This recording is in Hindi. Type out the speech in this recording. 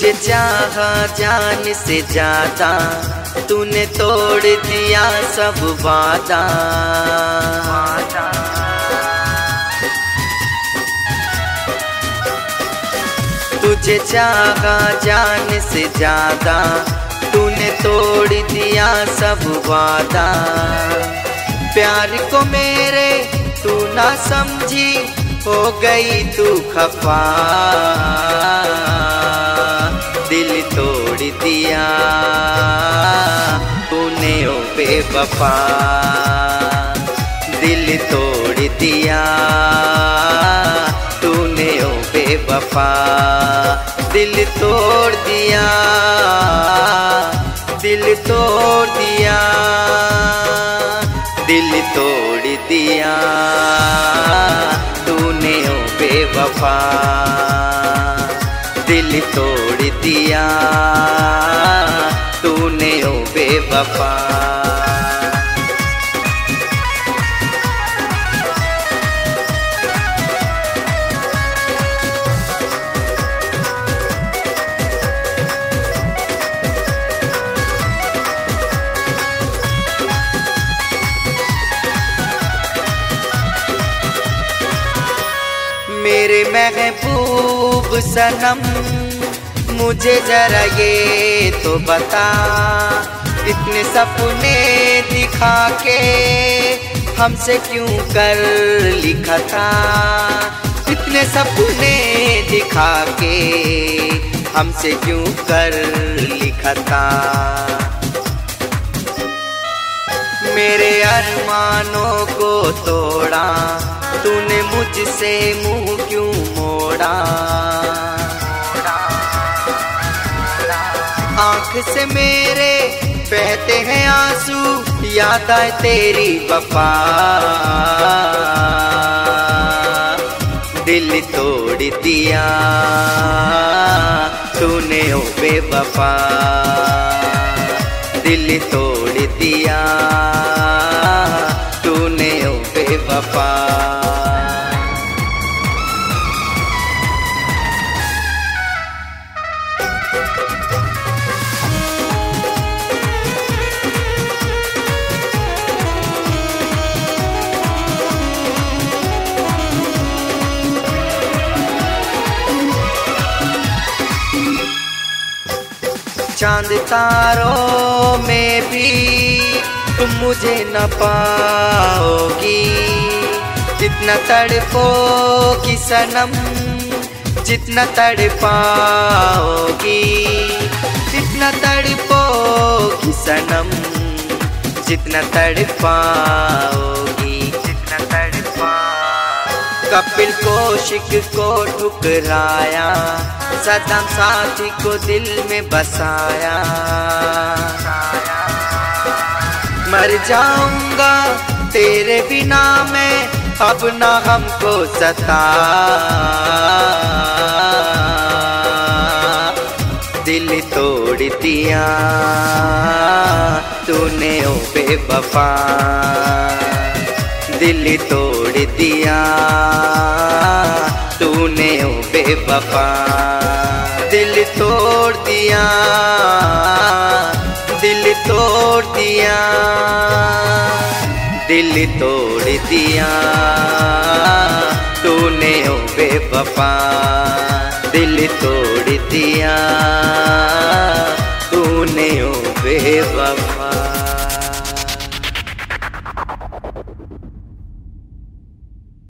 तुझे चाहा जान से ज्यादा, तूने तोड़ दिया सब वादा। तुझे चाहा जान से ज्यादा, तूने तोड़ दिया सब वादा। प्यार को मेरे तू ना समझी, हो गई तू खफा। दिल तोड़ दिया तूने ओ बेवफा। दिल तोड़ दिया तूने ओ बेवफा। दिल तोड़ दिया, दिल तोड़ दिया, दिल तोड़ दिया तूने ओ बेवफा। दिल तोड़ दिया तूने ओ बेवफा। मेरे महबूब सनम, मुझे जरा ये तो बता, इतने सपने दिखा के हमसे क्यों कर लिखा था। इतने सपने दिखा के हमसे क्यों कर लिखा था। मेरे अरमानों को तोड़ा, तूने मुझसे मुंह क्यों मोड़ा। आँख से मेरे बहते हैं आंसू, याद आए तेरी वफा। दिल तोड़ दिया तूने ओ बेवफा। दिल तोड़ दिया तूने ओ बेवफा। चांद तारों में भी तुम मुझे न पाओगी। जितना तड़पोगी सनम, जितना तड़पाओगी। जितना तड़पोगी सनम, जितना तड़पाओगी। जितना तड़पाओगी। कपिल कौशिक को ठुकराया, सनम साथी को दिल में बसाया। मर जाऊंगा तेरे बिना मैं, अब ना हमको सता। दिल तोड़ दिया तूने ओ बेवफा। दिल तोड़ दिया तूने ओ बेवफा। दिल तोड़ दिया, दिल तोड़ दिया, दिल तोड़ दिया तूने ओ बेवफा। दिल तोड़ दिया।